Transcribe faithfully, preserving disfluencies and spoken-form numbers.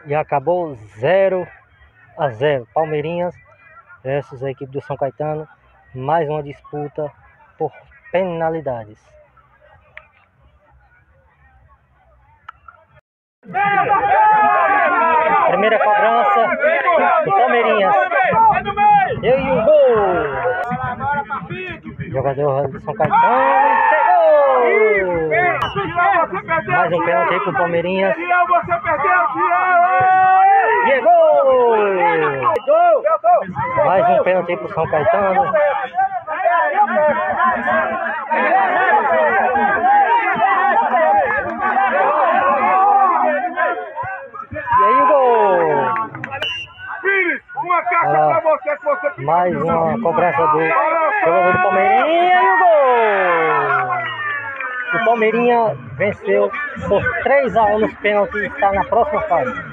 E acabou zero a zero. Palmeirinhas versus a equipe do São Caetano. Mais uma disputa por penalidades. Primeira cobrança do Palmeirinhas. E aí o gol! Jogador do São Caetano pegou! Mais um pênalti aí pro Palmeirinhas. E é gol! Mais um pênalti aí pro São Caetano. E aí o gol! Ah, mais uma cobrança do jogador do Palmeirinha e o gol! O Palmeirinha venceu por três a um nos pênaltis e está na próxima fase.